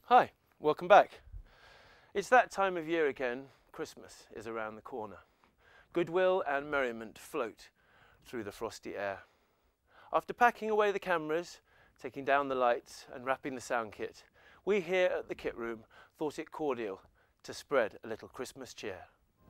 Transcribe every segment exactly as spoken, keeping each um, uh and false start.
Hi, welcome back. It's that time of year again. Christmas is around the corner. Goodwill and merriment float through the frosty air. After packing away the cameras, taking down the lights and wrapping the sound kit, we here at the kit room thought it cordial to spread a little Christmas cheer.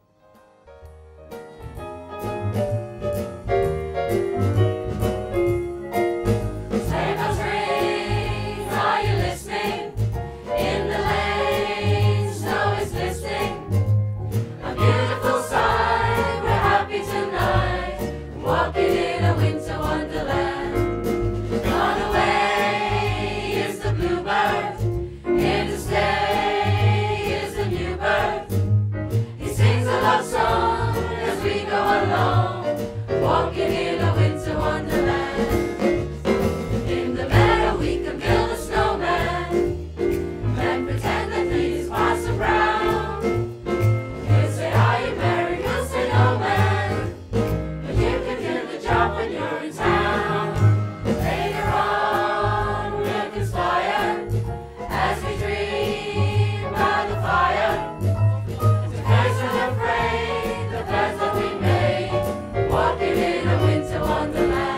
Walking in a winter wonderland. In the meadow we can build a snowman, then pretend that he's Parson Brown. He'll say, are you married? We'll say, no man, but you can do the job when you're in town. Later on we'll conspire as we dream by the fire to face unafraid the plans that we made, walking in a winter wonderland.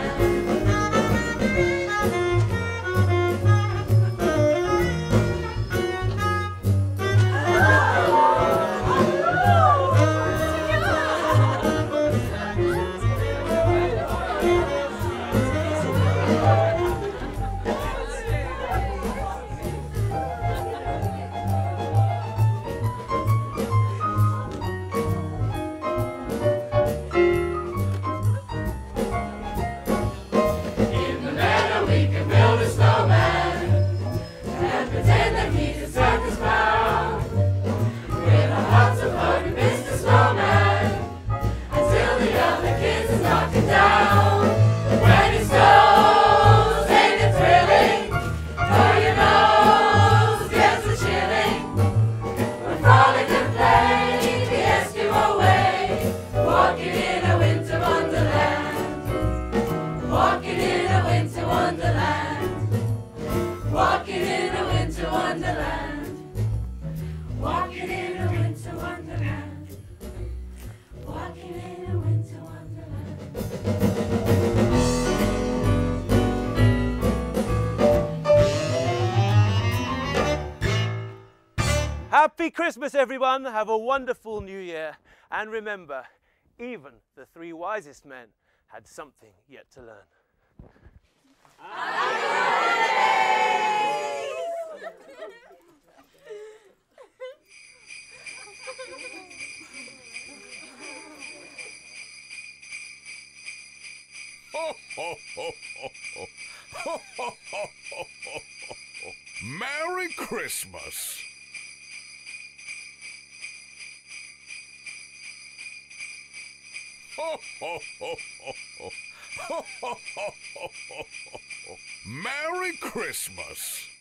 Walking in a winter wonderland. Walking in a winter wonderland. Walking in a winter wonderland. Happy Christmas, everyone. Have a wonderful new year. And remember, even the three wisest men had something yet to learn. Ho, ho, ho, ho, ho. Ho, ho, ho, ho, ho, ho. Merry Christmas! Ho, ho, ho, ho, ho. Ho, ho, ho, ho, ho, ho. Merry Christmas!